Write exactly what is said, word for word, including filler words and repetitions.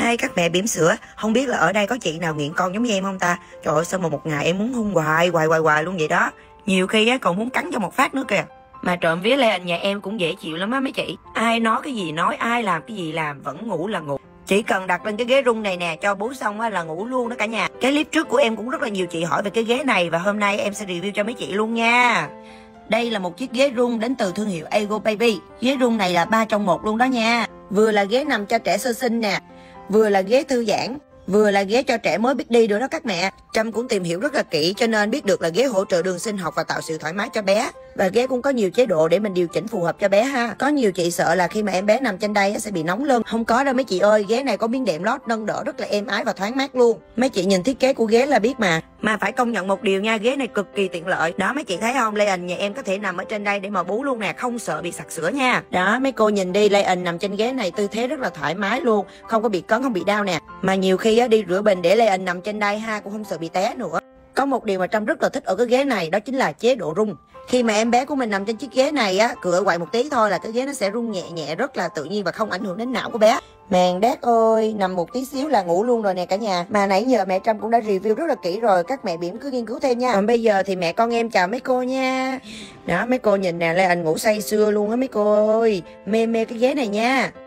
Hai các mẹ bỉm sữa, không biết là ở đây có chị nào nghiện con giống như em không ta? Trời ơi, sao mà một ngày em muốn hôn hoài hoài hoài hoài luôn vậy đó. Nhiều khi á còn muốn cắn cho một phát nữa kìa. Mà trộm vía Lê Anh nhà em cũng dễ chịu lắm á mấy chị. Ai nói cái gì nói, ai làm cái gì làm, vẫn ngủ là ngủ. Chỉ cần đặt lên cái ghế rung này nè, cho bú xong á là ngủ luôn đó cả nhà. Cái clip trước của em cũng rất là nhiều chị hỏi về cái ghế này, và hôm nay em sẽ review cho mấy chị luôn nha. Đây là một chiếc ghế rung đến từ thương hiệu Ego Baby. Ghế rung này là ba trong một luôn đó nha. Vừa là ghế nằm cho trẻ sơ sinh nè, vừa là ghế thư giãn, vừa là ghế cho trẻ mới biết đi nữa đó các mẹ. Trâm cũng tìm hiểu rất là kỹ cho nên biết được là ghế hỗ trợ đường sinh học và tạo sự thoải mái cho bé. Và ghế cũng có nhiều chế độ để mình điều chỉnh phù hợp cho bé ha. Có nhiều chị sợ là khi mà em bé nằm trên đây sẽ bị nóng lưng. Không có đâu mấy chị ơi, ghế này có miếng đệm lót nâng đỡ rất là êm ái và thoáng mát luôn. Mấy chị nhìn thiết kế của ghế là biết mà. Mà phải công nhận một điều nha, ghế này cực kỳ tiện lợi. Đó mấy chị thấy không, Lê Anh nhà em có thể nằm ở trên đây để mà bú luôn nè, không sợ bị sặc sữa nha. Đó mấy cô nhìn đi, Lê Anh nằm trên ghế này tư thế rất là thoải mái luôn, không có bị cấn, không bị đau nè. Mà nhiều khi á, đi rửa bình để Lê Anh nằm trên đây ha, cũng không sợ bị té nữa. Có một điều mà Trâm rất là thích ở cái ghế này, đó chính là chế độ rung. Khi mà em bé của mình nằm trên chiếc ghế này á, cựa quậy một tí thôi là cái ghế nó sẽ rung nhẹ nhẹ rất là tự nhiên và không ảnh hưởng đến não của bé. Mèn đét ơi, nằm một tí xíu là ngủ luôn rồi nè cả nhà. Mà nãy giờ mẹ Trâm cũng đã review rất là kỹ rồi, các mẹ bỉm cứ nghiên cứu thêm nha. Còn bây giờ thì mẹ con em chào mấy cô nha. Đó mấy cô nhìn nè, Lê Anh ngủ say sưa luôn á mấy cô ơi. Mê mê cái ghế này nha.